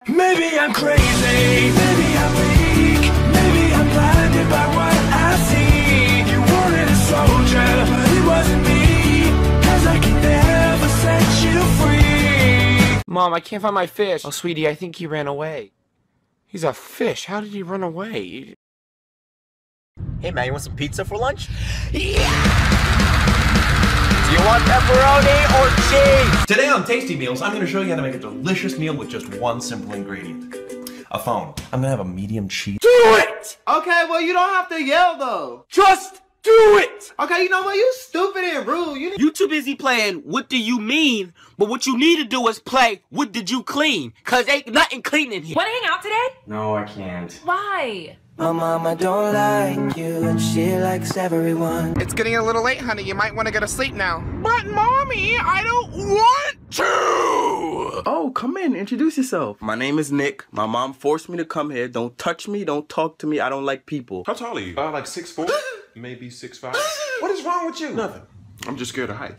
Maybe I'm crazy, maybe I'm weak, maybe I'm blinded by what I see. You wanted a soldier, but it wasn't me, 'cause I can never set you free. Mom, I can't find my fish. Oh, sweetie, I think he ran away. He's a fish. How did he run away? Hey man, you want some pizza for lunch? Yeah! Do you want pepperoni or cheese? Today on Tasty Meals, I'm going to show you how to make a delicious meal with just one simple ingredient. A phone. I'm going to have a medium cheese. Do it! Okay, well you don't have to yell though. Just do it! Okay, you know what? You stupid and rude. You too busy playing what do you mean, but what you need to do is play what did you clean? 'Cause ain't nothing clean in here. Wanna hang out today? No, I can't. Why? My mama don't like you and she likes everyone. It's getting a little late, honey. You might want to go to sleep now. But Mommy, I don't want to! Oh, come in. Introduce yourself. My name is Nick. My mom forced me to come here. Don't touch me. Don't talk to me. I don't like people. How tall are you? Like 6'4", maybe 6'5". What is wrong with you? Nothing. I'm just scared of height.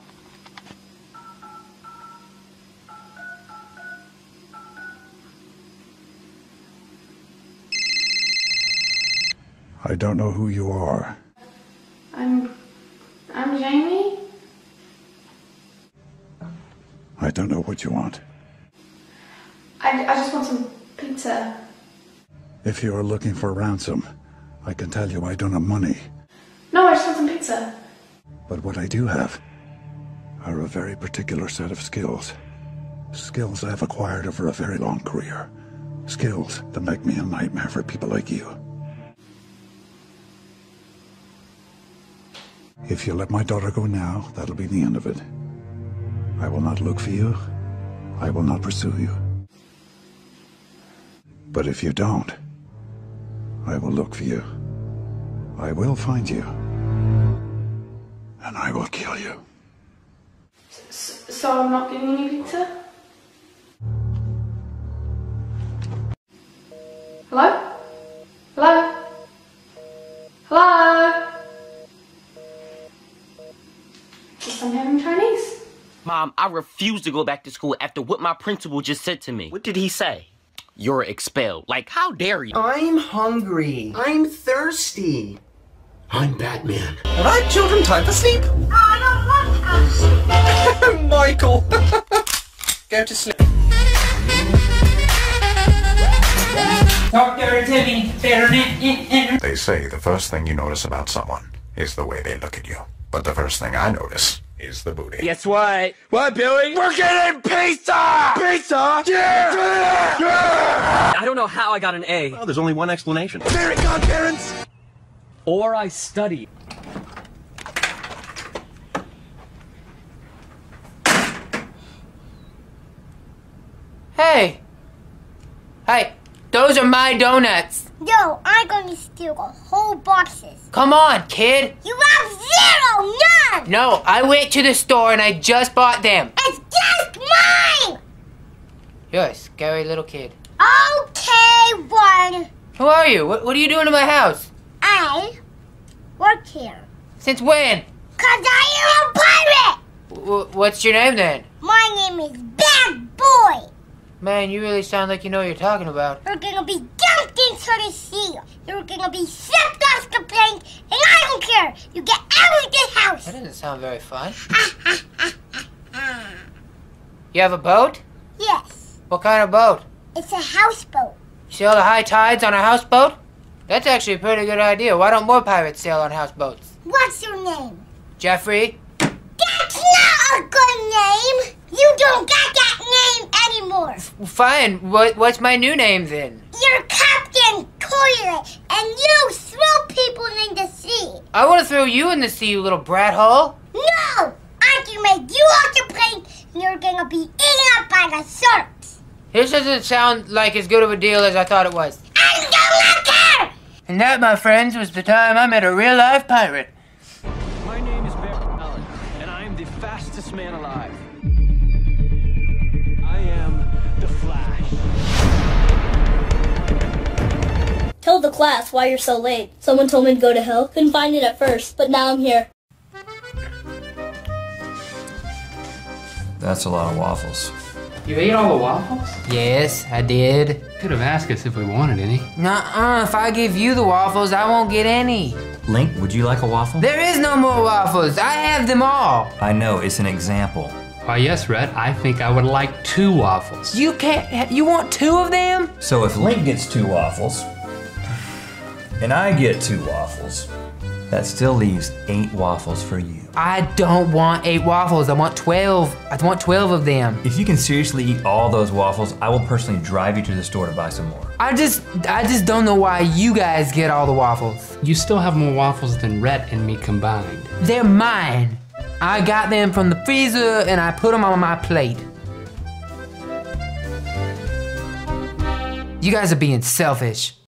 I don't know who you are. I'm Jamie. I don't know what you want. I just want some pizza. If you are looking for ransom, I can tell you I don't have money. No, I just want some pizza. But what I do have are a very particular set of skills. Skills I have acquired over a very long career. Skills that make me a nightmare for people like you. If you let my daughter go now, that'll be the end of it. I will not look for you. I will not pursue you. But if you don't, I will look for you. I will find you. And I will kill you. So I'm not getting any pizza? Hello? Hello? Hello? Guess I'm having Chinese. Mom, I refuse to go back to school after what my principal just said to me. What did he say? You're expelled. Like, how dare you? I'm hungry. I'm thirsty. I'm Batman. Alright, children, time for sleep. I don't want to. Michael. Go to sleep. Talk dirty to me. They say the first thing you notice about someone is the way they look at you. But the first thing I notice is the booty. Guess what? What, Billy? We're getting pizza! Pizza? Yeah! Yeah! I don't know how I got an A. Well, there's only one explanation. Very godparents! Or I studied. Hey! Hey, those are my donuts. No, I'm going to steal the whole boxes. Come on, kid. You have zero, none! No, I went to the store and I just bought them. It's just mine! You're a scary little kid. Okay, one. Who are you? What are you doing in my house? I work here. Since when? 'Cause I am a pirate! What's your name then? My name is Bad Boy. Man, you really sound like you know what you're talking about. You're gonna be dumped into the sea. You're gonna be shipped off the plane, and I don't care. You get out of the house. That doesn't sound very fun. You have a boat? Yes, What kind of boat? it's a houseboat. You sail the high tides on a houseboat? That's actually a pretty good idea. Why don't more pirates sail on houseboats? What's your name? Jeffrey? That's not a good name. You don't got that name anymore. Fine. What's my new name then? You're Captain Toilet, and you throw people in the sea. I want to throw you in the sea, you little brat hole. No! I can make you off the plane, and you're gonna be eaten up by the sharks. This doesn't sound like as good of a deal as I thought it was. I don't care! And that, my friends, was the time I met a real-life pirate. My name is Barry Allen, and I am the fastest man alive. I am the Flash. Tell the class why you're so late. Someone told me to go to hell. Couldn't find it at first, but now I'm here. That's a lot of waffles. You ate all the waffles? Yes, I did. Could have asked us if we wanted any. Nuh-uh, if I give you the waffles, I won't get any. Link, would you like a waffle? There is no more waffles. I have them all. I know, it's an example. Why, yes, Red, I think I would like 2 waffles. You can't, you want 2 of them? So if Link gets 2 waffles, and I get 2 waffles, that still leaves 8 waffles for you. I don't want 8 waffles, I want 12. I want 12 of them. If you can seriously eat all those waffles, I will personally drive you to the store to buy some more. I just don't know why you guys get all the waffles. You still have more waffles than Rhett and me combined. They're mine. I got them from the freezer and I put them on my plate. You guys are being selfish.